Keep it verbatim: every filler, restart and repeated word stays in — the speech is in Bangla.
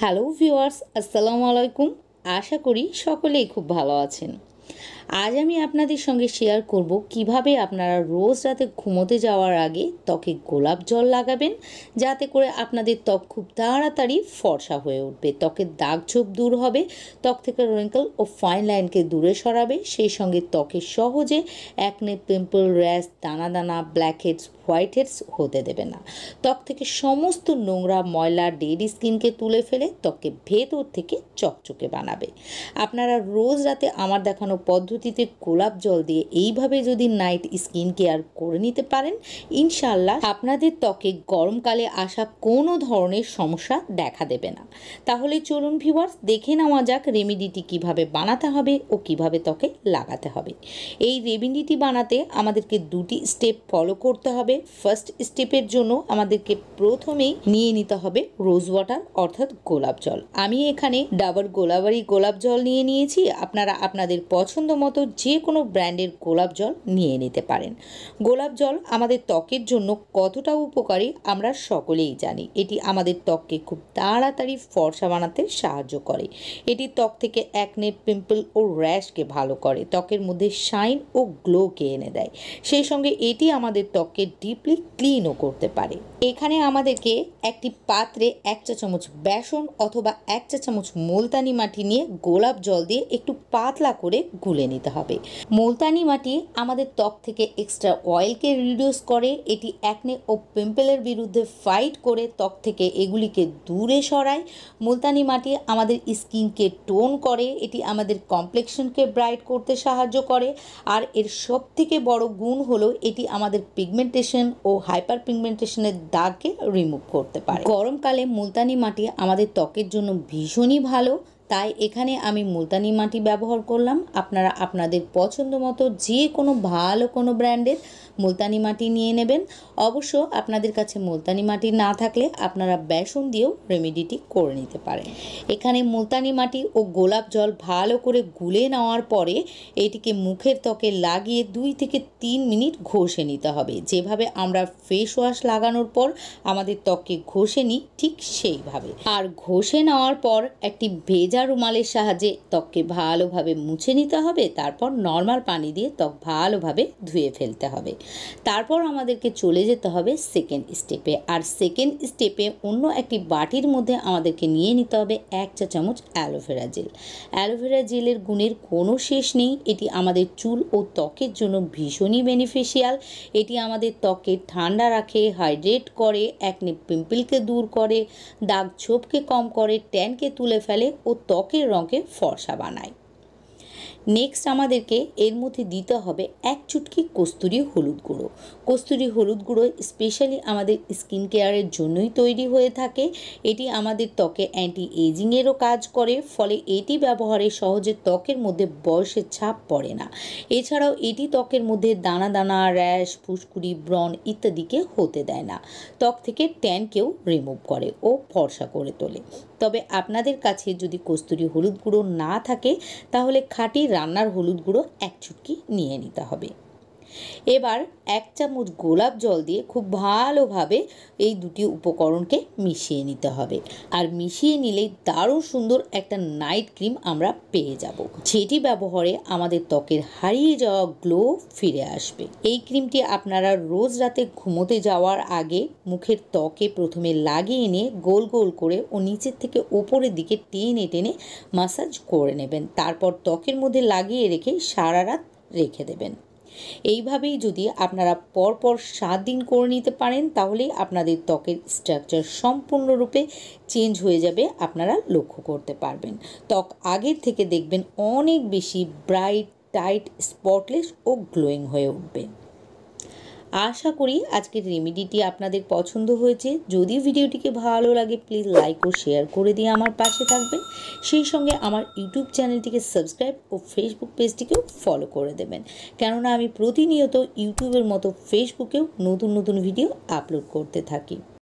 হ্যালো ভিউয়ার্স, আসসালামু আলাইকুম। আশা করি সকলেই খুব ভালো আছেন। আজ আমি আপনাদের সঙ্গে শেয়ার করব কিভাবে আপনারা রোজ রাতে ঘুমোতে যাওয়ার আগে ত্বকে গোলাপ জল লাগাবেন, যাতে করে আপনাদের ত্বক খুব তাড়াতাড়ি ফর্সা হয়ে উঠবে, ত্বকের দাগ ছোপ দূর হবে, ত্বক থেকে রিঙ্কেল ও ফাইন লাইনকে দূরে সরাবে, সেই সঙ্গে ত্বকে সহজে অ্যাকনে, পিম্পল, র্যাশ, দানা দানা, ব্ল্যাক হেডস, হোয়াইট হেডস হতে দেবে না। ত্বক থেকে সমস্ত নোংরা, ময়লা, ডেড স্কিনকে তুলে ফেলে ত্বককে ভেতর থেকে চকচকে বানাবে। আপনারা রোজ রাতে আমার দেখানো পদ্ধতিতে গোলাপ জল দিয়ে এইভাবে যদি নাইট স্কিন কেয়ার করে নিতে পারেন, ইনশাআল্লাহ আপনাদের ত্বকে গরমকালে আসা কোনো ধরনের সমস্যা দেখা দেবে না। তাহলে চলুন ভিউয়ার্স, দেখে নেওয়া যাক রেমেডিটি কিভাবে বানাতে হবে ও কিভাবে ত্বকে লাগাতে হবে। এই রেমেডিটি বানাতে আমাদেরকে দুটি স্টেপ ফলো করতে হবে। ফার্স্ট স্টেপের জন্য আমাদেরকে প্রথমেই নিয়ে নিতে হবে রোজ ওয়াটার অর্থাৎ গোলাপ জল। আমি এখানে ডাবর গোলাবারি গোলাপ জল নিয়ে নিয়েছি। আপনারা আপনাদের পছন্দ মতো যে কোনো ব্র্যান্ডের গোলাপ জল নিয়ে নিতে পারেন। গোলাপ জল আমাদের ত্বকের জন্য কতটা উপকারী আমরা সকলেই জানি। এটি আমাদের ত্বককে খুব তাড়াতাড়ি ফর্সা বানাতে সাহায্য করে। এটি ত্বক থেকে অ্যাকনে, পিম্পল ও র্যাশকে ভালো করে, ত্বকের মধ্যে শাইন ও গ্লোকে এনে দেয়। সেই সঙ্গে এটি আমাদের ত্বককে ডিপলি ক্লিনও করতে পারে। এখানে আমাদেরকে একটি পাত্রে এক চা চামচ বেসন অথবা এক চা চামচ মুলতানি মাটি নিয়ে গোলাপ জল দিয়ে একটু পাতলা করে গুলে নিতে হবে। মুলতানি মাটি আমাদের ত্বক থেকে এক্সট্রা অয়েলকে রিডিউস করে, এটি অ্যাকনে ও পিম্পলের বিরুদ্ধে ফাইট করে ত্বক থেকে এগুলিকে দূরে সরায়। মুলতানি মাটি আমাদের স্কিনকে টোন করে, এটি আমাদের কমপ্লেক্সনকে ব্রাইট করতে সাহায্য করে। আর এর সব থেকে বড় গুণ হলো এটি আমাদের পিগমেন্টেশন ও হাইপার পিগমেন্টেশনের দাগকে রিমুভ করতে পারে। গরমকালে মুলতানি মাটি আমাদের ত্বকের জন্য ভীষণই ভালো, তাই এখানে আমি মুলতানি মাটি ব্যবহার করলাম। আপনারা আপনাদের পছন্দ মতো যে কোনো ভালো কোনো ব্র্যান্ডের মুলতানি মাটি নিয়ে নেবেন। অবশ্য আপনাদের কাছে মুলতানি মাটি না থাকলে আপনারা বেসন দিয়েও রেমেডিটি করে নিতে পারেন। এখানে মুলতানি মাটি ও গোলাপ জল ভালো করে গুলে নেওয়ার পরে এটিকে মুখের ত্বকে লাগিয়ে দুই থেকে তিন মিনিট ঘষে নিতে হবে। যেভাবে আমরা ফেস ওয়াশ লাগানোর পর আমাদের ত্বককে ঘষে নিই, ঠিক সেইভাবে। আর ঘষে নেওয়ার পর একটি ভেজা রুমালের সাহায্যে ত্বককে ভালোভাবে মুছে নিতে হবে। তারপর নর্মাল পানি দিয়ে ত্বক ভালোভাবে ধুয়ে ফেলতে হবে। তারপর আমাদেরকে চলে যেতে হবে সেকেন্ড স্টেপে। আর সেকেন্ড স্টেপে অন্য একটি বাটির মধ্যে আমাদেরকে নিয়ে নিতে হবে এক চা চামচ অ্যালোভেরা জেল। অ্যালোভেরা জেলের গুণের কোনো শেষ নেই। এটি আমাদের চুল ও ত্বকের জন্য ভীষণই বেনিফিশিয়াল। এটি আমাদের ত্বককে ঠান্ডা রাখে, হাইড্রেট করে, অ্যাকনে পিম্পলকে দূর করে, দাগ ছোপকে কম করে, ট্যানকে তুলে ফেলে ও ত্বকের রঙকে ফর্সা বানায়। নেক্সট আমাদেরকে এর মধ্যে দিতে হবে এক চুটকি কস্তুরি হলুদ গুঁড়ো। কস্তুরি হলুদ গুঁড়ো স্পেশালি আমাদের স্কিন কেয়ারের জন্যই তৈরি হয়ে থাকে। এটি আমাদের ত্বকে অ্যান্টি এজিংয়েরও কাজ করে, ফলে এটি ব্যবহারে সহজে ত্বকের মধ্যে বয়সের ছাপ পড়ে না। এছাড়াও এটি ত্বকের মধ্যে দানা দানা, র্যাশ, ফুসকুড়ি, ব্রণ ইত্যাদিকে হতে দেয় না। ত্বক থেকে ট্যানকেও রিমুভ করে ও ফর্সা করে তোলে। তবে আপনাদের কাছে যদি কস্তুরি হলুদ গুঁড়ো না থাকে, তাহলে খাঁটি রান্নার হলুদ গুঁড়ো এক চুটকি নিয়ে নিতে হবে। এবার এক চামচ গোলাপ জল দিয়ে খুব ভালোভাবে এই দুটি উপকরণকে মিশিয়ে নিতে হবে। আর মিশিয়ে নিলেই দারুণ সুন্দর একটা নাইট ক্রিম আমরা পেয়ে যাব, যেটি ব্যবহারে আমাদের ত্বকের হারিয়ে যাওয়া গ্লো ফিরে আসবে। এই ক্রিমটি আপনারা রোজ রাতে ঘুমোতে যাওয়ার আগে মুখের ত্বকে প্রথমে লাগিয়ে নিয়ে গোল গোল করে ও নিচের থেকে ওপরের দিকে টেনে টেনে মাসাজ করে নেবেন। তারপর ত্বকের মধ্যে লাগিয়ে রেখে সারা রাত রেখে দেবেন। এইভাবেই যদি আপনারা পরপর সাত দিন করে নিতে পারেন, তাহলেই আপনাদের ত্বকের স্ট্রাকচার সম্পূর্ণরূপে চেঞ্জ হয়ে যাবে, আপনারা লক্ষ্য করতে পারবেন। ত্বক আগের থেকে দেখবেন অনেক বেশি ব্রাইট, টাইট, স্পটলেস ও গ্লোয়িং হয়ে উঠবে। আশা করি আজকের রেমেডিটি আপনাদের পছন্দ হয়েছে। যদি ভিডিওটিকে ভালো লাগে প্লিজ লাইক ও শেয়ার করে দিয়ে আমার পাশে থাকবেন। সেই সঙ্গে আমার ইউটিউব চ্যানেলটিকে সাবস্ক্রাইব ও ফেসবুক পেজটিকেও ফলো করে দেবেন, কেননা আমি প্রতিনিয়ত ইউটিউবের মতো ফেসবুকেও নতুন নতুন ভিডিও আপলোড করতে থাকি।